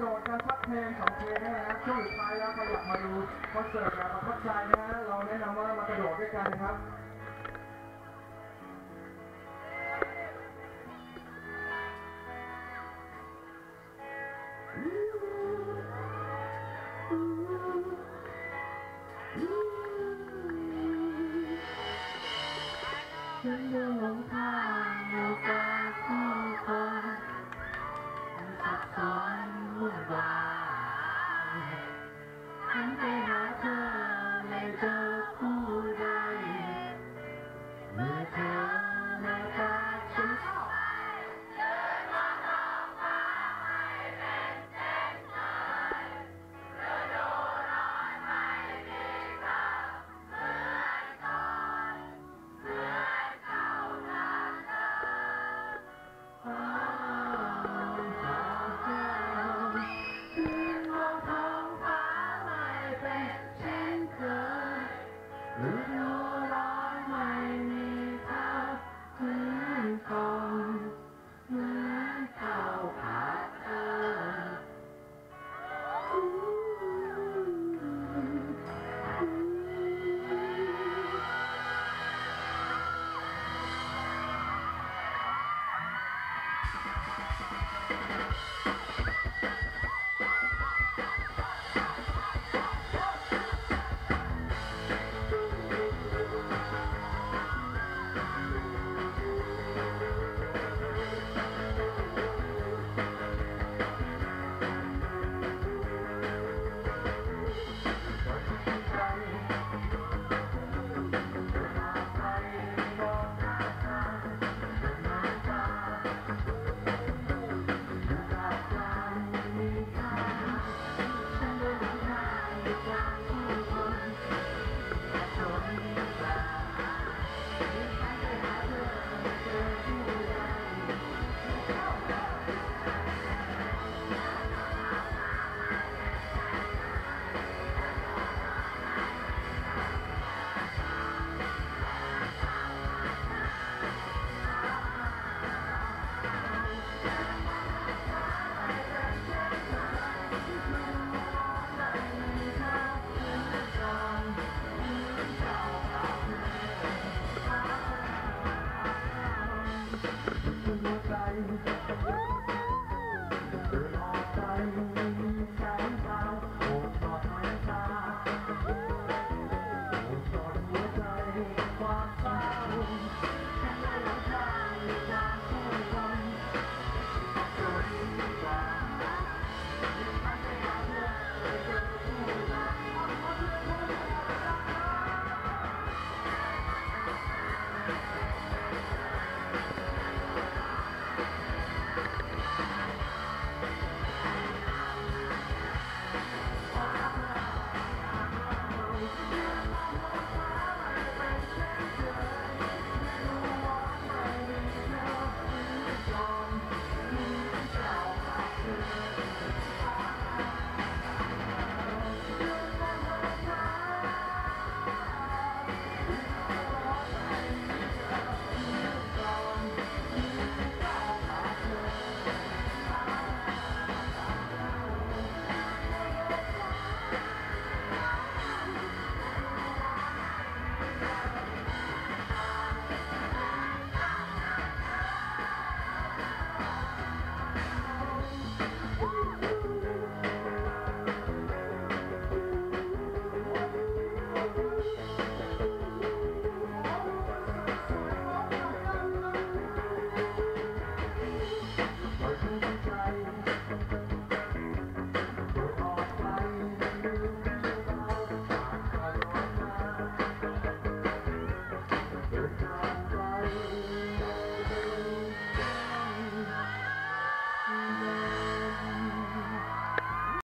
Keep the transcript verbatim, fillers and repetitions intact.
โดดกันสักเพลงสองเพลงนะครับช่วงสุดท้ายแล้วใครอยากมาดูคอนเสิร์ตแบบประทับใจนะฮะเราแนะนำว่ามากระโดดด้วยกันนะครับฉันเดินหลงทางอยู่กลางผู้คนสับสนวุ่นวายฉันไปหาเธอไม่เจอผู้ใดเมื่อเธอมาตาฉันฤดูร้อนไม่มีเธอเหมือนก่อนเหมือนข้าวผัดเธอหัวใจ